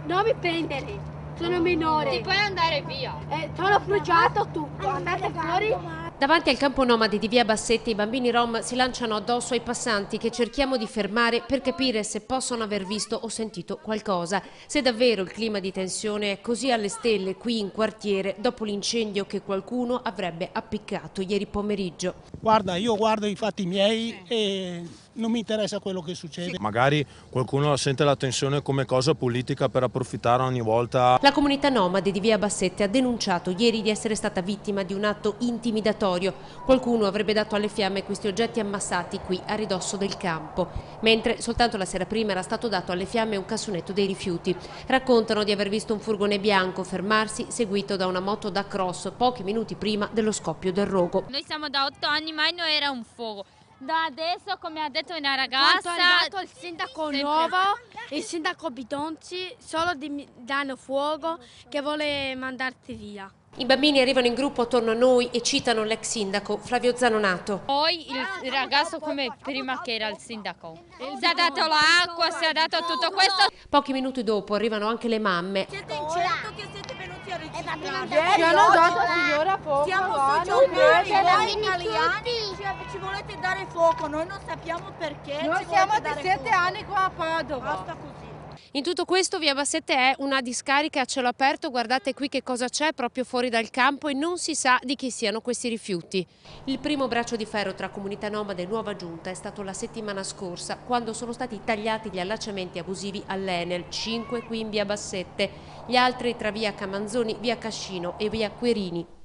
non mi prendere, sono minore. Ti puoi andare via. Sono frugiato tutto, andate fuori. Davanti al campo nomadi di via Bassetti i bambini rom si lanciano addosso ai passanti che cerchiamo di fermare per capire se possono aver visto o sentito qualcosa. Se davvero il clima di tensione è così alle stelle qui in quartiere dopo l'incendio che qualcuno avrebbe appiccato ieri pomeriggio. Guarda, io guardo i fatti miei e non mi interessa quello che succede. Magari qualcuno sente la tensione come cosa politica per approfittare ogni volta. La comunità nomade di via Bassetti ha denunciato ieri di essere stata vittima di un atto intimidatorio. Qualcuno avrebbe dato alle fiamme questi oggetti ammassati qui a ridosso del campo, mentre soltanto la sera prima era stato dato alle fiamme un cassonetto dei rifiuti. Raccontano di aver visto un furgone bianco fermarsi seguito da una moto da cross pochi minuti prima dello scoppio del rogo. Noi siamo da 8 anni, ma non era un fuoco. Da adesso, come ha detto una ragazza, Quando è arrivato il sindaco nuovo, il sindaco Bitonci, solo danno fuoco che vuole mandarti via. I bambini arrivano in gruppo attorno a noi e citano l'ex sindaco Flavio Zanonato. poi il ragazzo come prima che era il sindaco. Si è dato l'acqua, si è dato tutto questo. Pochi minuti dopo arrivano anche le mamme. Siete in certo che siete venuti a registrare? Ci hanno dato signora fuoco. Siamo soggiornati italiani, ci volete dare fuoco, noi non sappiamo perché. Noi siamo da 7 anni qua a Padova. Basta così. In tutto questo via Bassetti è una discarica a cielo aperto, guardate qui che cosa c'è proprio fuori dal campo e non si sa di chi siano questi rifiuti. Il primo braccio di ferro tra comunità nomade e nuova giunta è stato la settimana scorsa, quando sono stati tagliati gli allacciamenti abusivi all'Enel, 5 qui in via Bassette, gli altri tra via Camanzoni, via Cascino e via Querini.